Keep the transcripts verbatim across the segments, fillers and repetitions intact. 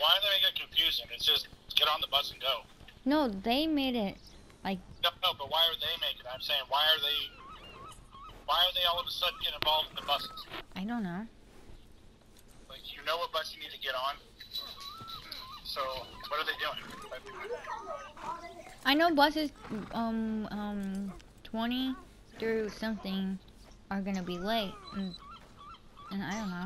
why are they making it confusing? It's just get on the bus and go. No, they made it like. No, no, but why are they making it? I'm saying, why are they? Why are they all of a sudden getting involved in the buses? I don't know. Like, you know what bus you need to get on. So what are they doing? Like, I know buses um um twenty through something are gonna be late, and, and I don't know.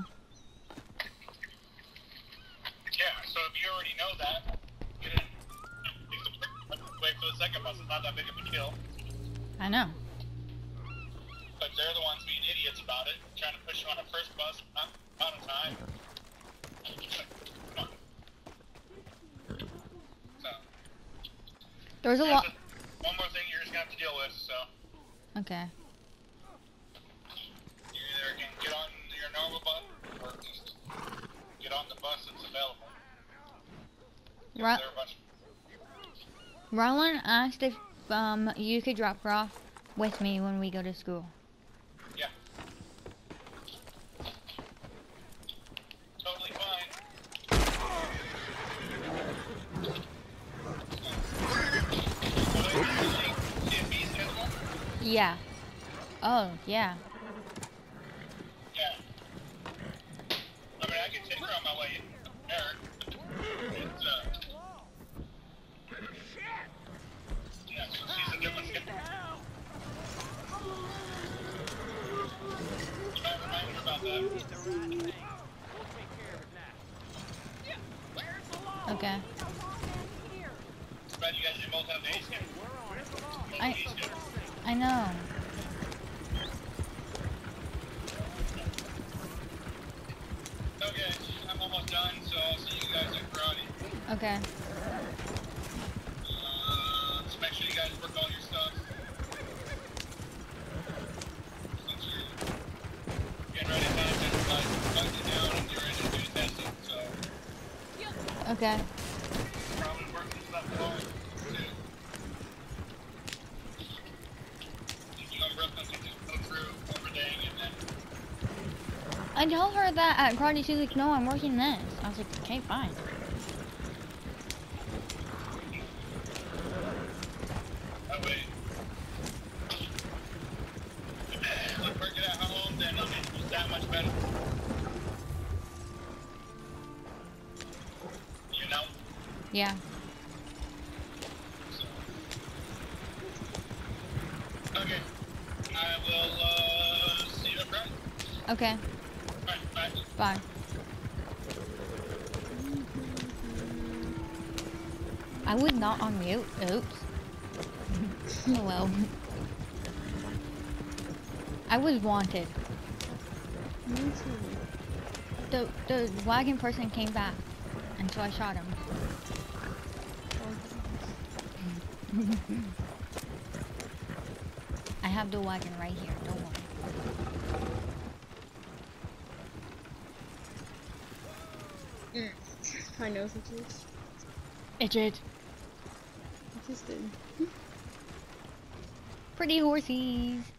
Yeah, so if you already know that, get in. Wait for the second bus. It's not that big of a deal. I know. But they're the ones being idiots about it, trying to push you on the first bus, not on time. Come on. So. There's a lot. One more thing you're just gonna have to deal with. So. Okay. You either can get on your normal bus, or just get on the bus that's available. Right. Roland asked if um you could drop her off with me when we go to school. Yeah. Totally fine. Yeah. Oh, yeah. Yeah. I mean, I can take her on my way there. It's, uh... Yeah, so she's a different kid. You might remind her about that. Okay. But you guys both have the ace game. I I know. Okay, I'm almost done, so I'll see you guys at karate. Okay. Uh, just make sure you guys work all your stuff. Since you're getting ready to pass it, like, button it down and you're ready to do testing, so. Okay. Probably working stuff along, too. If you know Brooklyn can just go through everything and then. I told her that at karate. She's like, no, I'm working this. I was like, okay, fine. Oh, wait. Let's work it at home, then I mean, it's that much better. You know? Yeah. So. Okay. I will, uh, see you at Friday. Okay. Alright, bye. Bye. I was not on mute. Oops. Hello. I was wanted. Me too. The the wagon person came back, and so I shot him. I have the wagon right here. Don't worry. Mm. I know what it is. It did. I just did. Pretty horsies.